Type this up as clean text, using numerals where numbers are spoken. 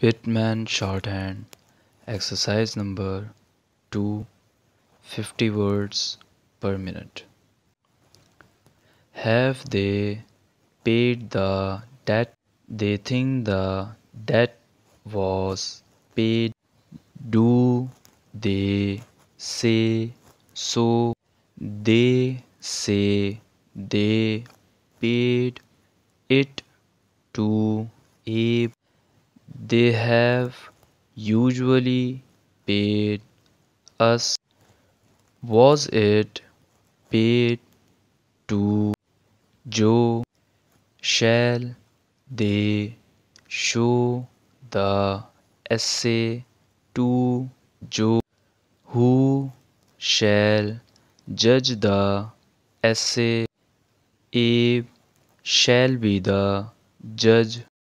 Pitman Shorthand, exercise number 2, 50 words per minute. Have they paid the debt? They think the debt was paid. Do they say so? They say they paid it to Abe. They have usually paid us. Was it paid to Joe? Shall they show the essay to Joe? Who shall judge the essay? Abe shall be the judge.